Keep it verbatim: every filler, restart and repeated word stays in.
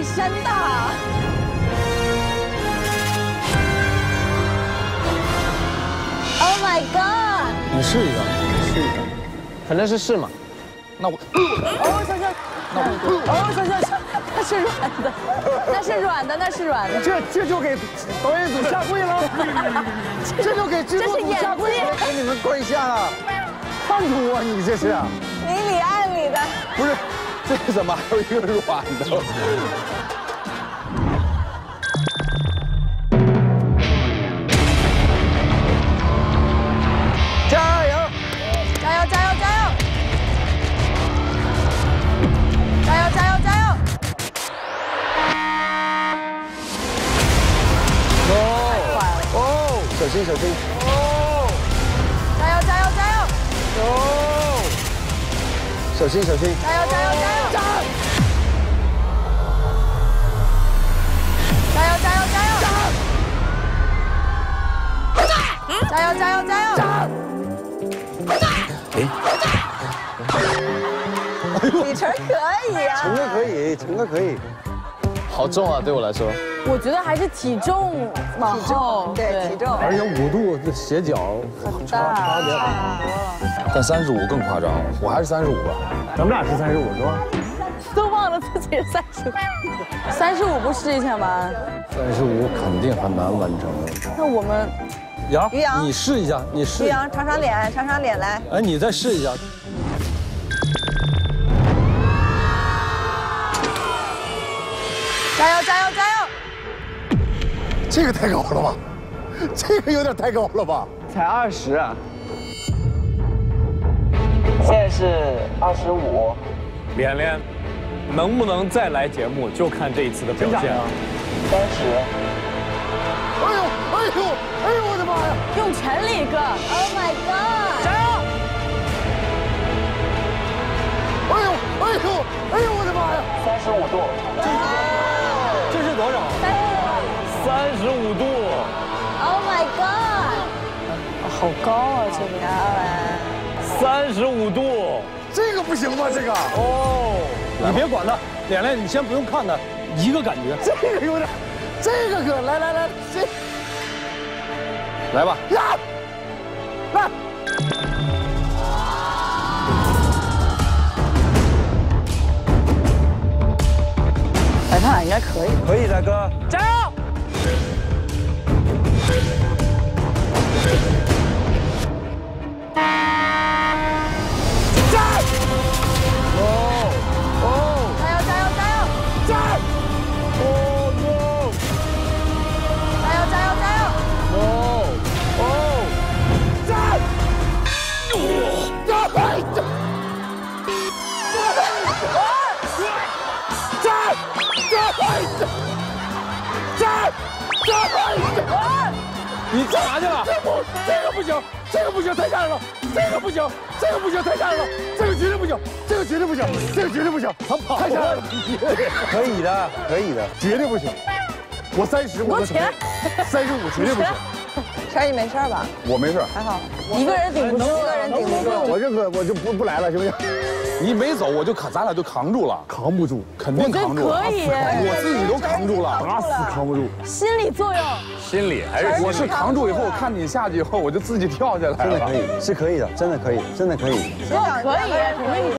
深的。Oh my god！ 你试一下，你试一下，反正是试嘛。那我， 哦，小小，那我，哦，小小小，那是软的，那是软的，那是软的。 这这就给导演组下跪了，这就给制作组下跪了，给你们跪下了。叛徒啊，你这是！ 明里暗里的。 不是，这怎么还有一个软的？加油！ 加油！加油！加油！加油！加油！加油！ 哦哦，小心小心！哦！ 加油！加油！加油！ 哦！小心小心！ 加油！加油！加油！加油！加油！加油！加油！加油！加油！加油！李晨可以啊， 成哥可以，成哥可以。 好重啊，对我来说。 我觉得还是体重往后，对体重， 而且五度这斜角很差差别很大。 但三十五更夸张，我还是三十五吧。 咱们俩是三十五是吧？ 都忘了自己是三十五，三十五不试一下吗？ 三十五肯定很难完成。 那我们杨， 于洋你试一下，你试。 于洋长长脸，长长脸来。 哎，你再试一下。 加油！加油！加油！ 这个太高了吧？这个有点太高了吧？ 才二十啊！现在是二十五。 连连，能不能再来节目，就看这一次的表现啊！ 三十。 哎呦哎呦哎呦我的妈呀！ 用全力哥 ！Oh my god！ 加油！ 哎呦哎呦哎呦我的妈呀！ 三十五度。 这是多少？三十五度。 Oh my god！ 好高啊，这个哎。 三十五度。 这个不行吧？这个哦， 你别管他，脸脸，你先不用看他，一个感觉。 这个有点，这个可来来来，这来吧， 呀，来。 裁判应该可以。 可以，大哥， 加油！ 加油！加油！加油！ 加！哦 no！ 加油！加油！加油！ 哦哦！加！加！加！加！加！ 你干啥去了？ 这不，这个不行，这个不行，太吓人了，这个不行，这个不行，太吓人了，这个绝对不行，这个绝对不行，这个绝对不行，他跑太吓人了，可以的，可以的，绝对不行，我三十，我多钱？ 三十五绝对不行， 晨，你没事吧？ 我没事， 还好，一个人顶不住，一个人顶不住。 我认可，我就不不来了，行不行？ 你没走，我就扛，咱俩就扛住了， 扛不住， 肯定扛住了。 可以， 我自己都扛住了， 打死扛不住。 心理作用。 心里还是我是扛住以后，看你下去以后，我就自己跳下来了。 真的可以，是可以的，真的可以，真的可以。 真的可以，肯定。